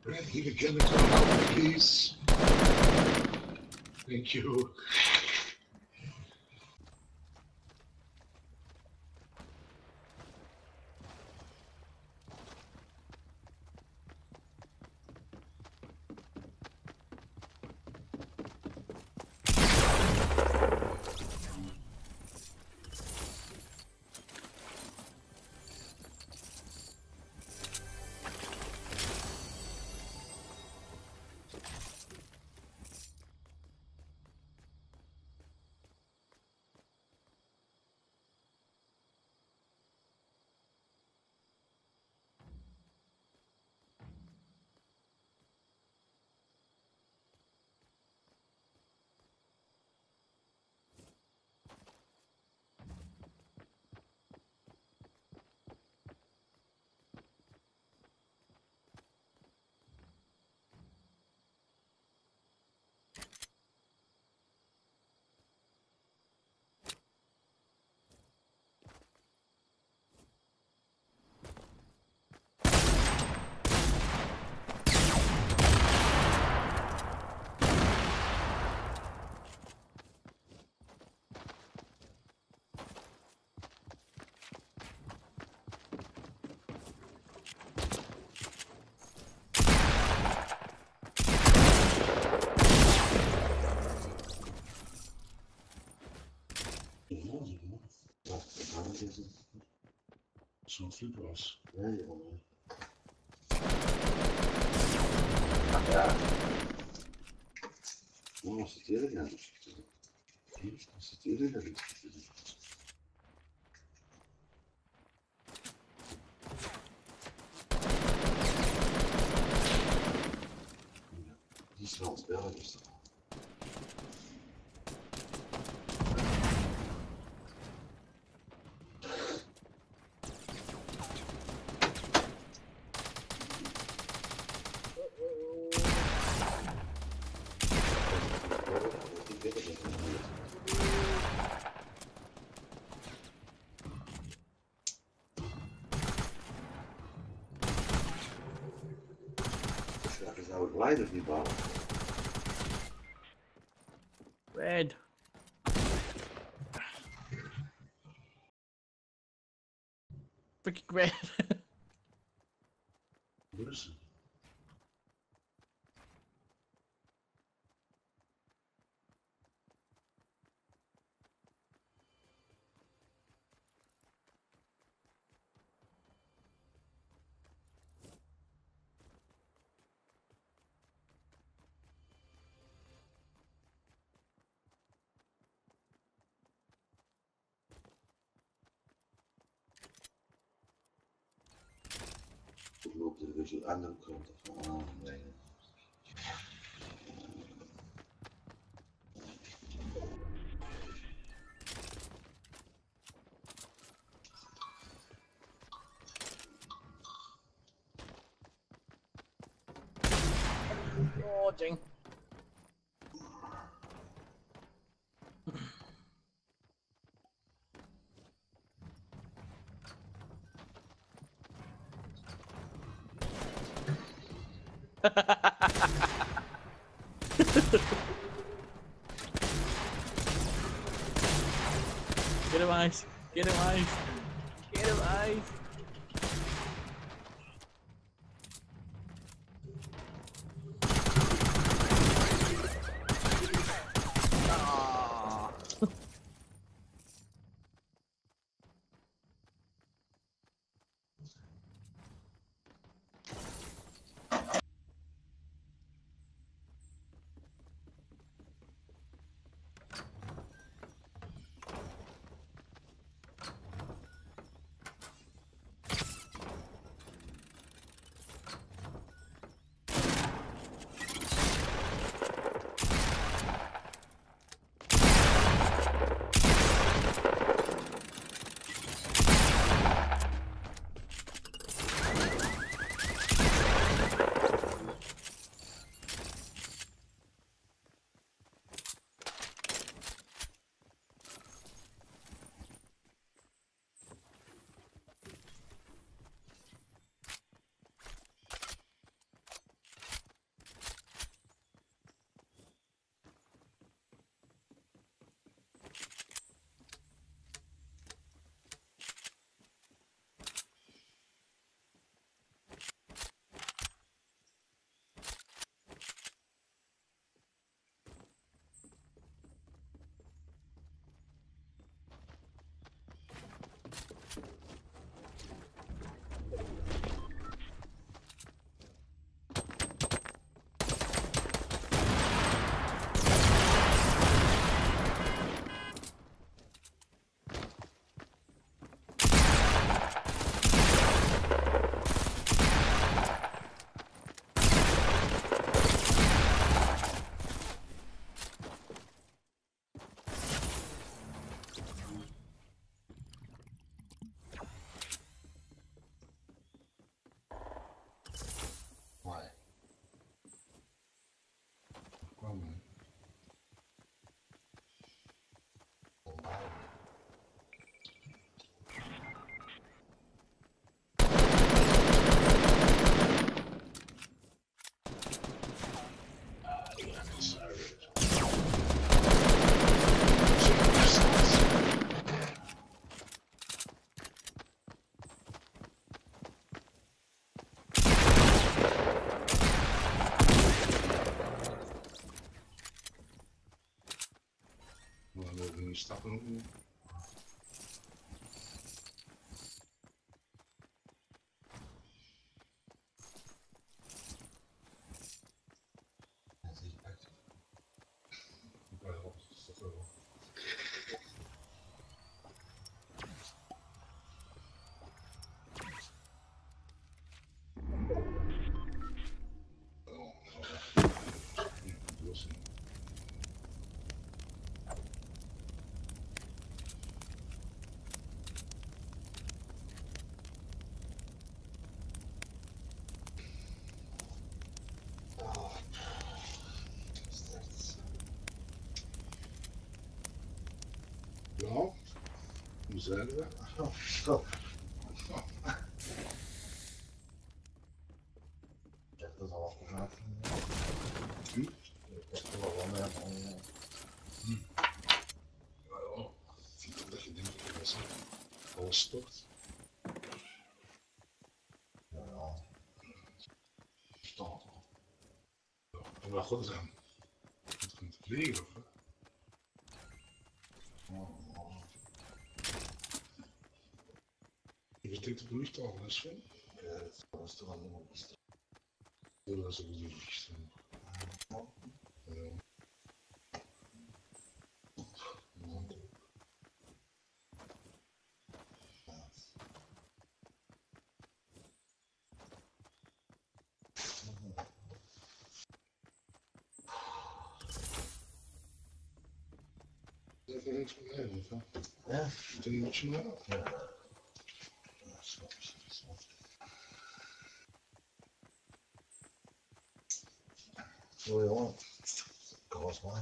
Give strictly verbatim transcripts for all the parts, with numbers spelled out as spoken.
I need a chemical help, please. Thank you. Zo'n fluitwas. Nee, jongen. Ja. Nou, als het eerlijk is. Als het eerlijk is. Die is wel spelen, is dat. Zou ik leider niet bouwen? Red. Freaking red. Listen. Ik loop er dus aan de andere kant af. Oh, nee. Oh, dang. Get him, Ice. Get him, Ice. Get him, Ice. Ah. stappen ook niet. Ja, zie je echt. Ja, dat is toch wel. Oh, oh. Ja, oplossing. Oh, slecht. Nou, hoe zijn we? Oh, stop. Ik heb dat al afgemaakt. Hm? Ik heb er wel wel meer van. eh, Ja, ik vind ook dat je denkt dat je alles stopt. Ja, ja. Stop. En waar god is aan? Het komt te vliegen, of wat? Oh, oh. Je betekent op de luchthaven, dat is veel. Ja, dat was toch al helemaal besteld. Ja, dat is ook niet verstaan. Ja. Dat is even niks van mij, of wat? Ja? Is er niet zo uit? Ja. Ja, stop, stop, stop. Zo jongen. Dat was mij.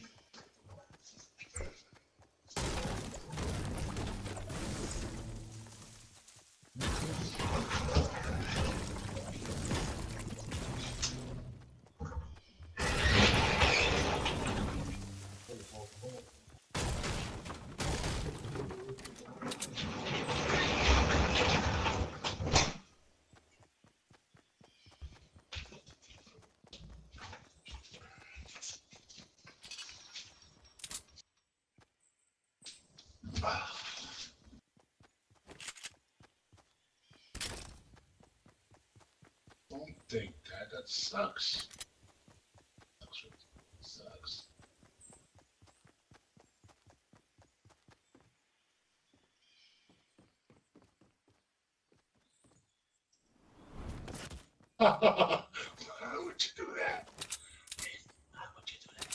Don't think that, that sucks. Sucks. Sucks. Why would you do that? Why would you do that?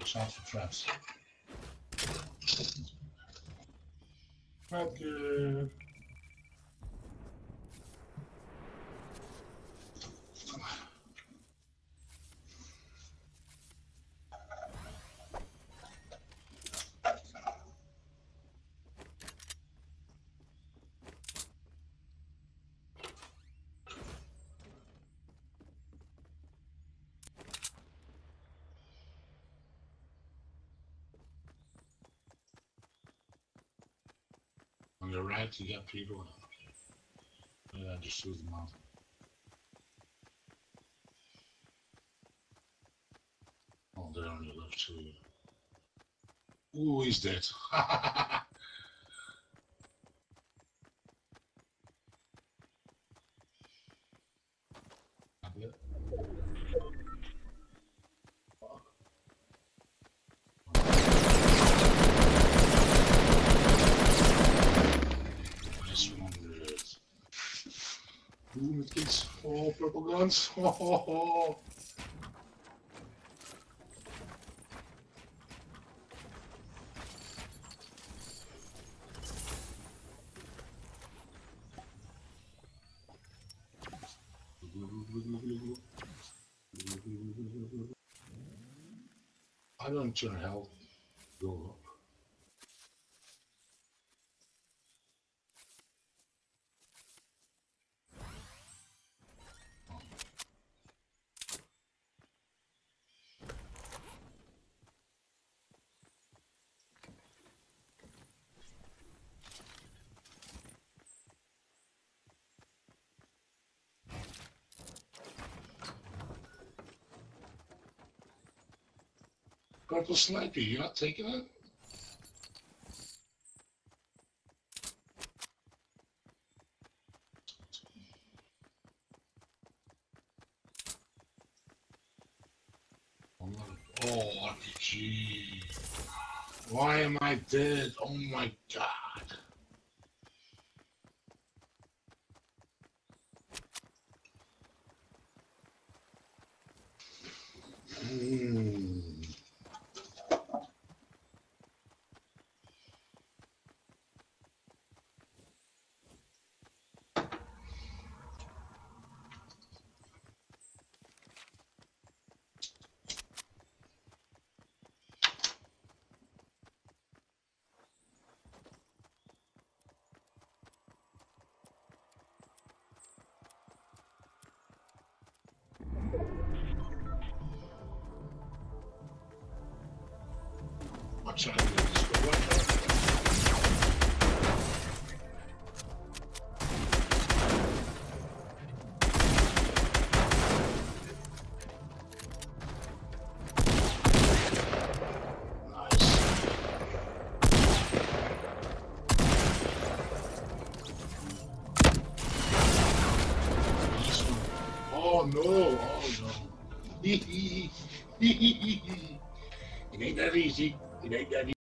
Watch out for traps. Okay. On your right, you got people. Yeah, just shoot them out. Oh, they're on your left too. Ooh, he's dead. Nice one. Ooh, met kids. Oh, purple guns. Oh, oh, oh. I don't turn health go up. Purple sniper, you're not taking it? Oh, R P G. Why am I dead? Oh my god. Mm. Watch out, just go watch out. Oh no, oh no. It ain't that easy. It ain't that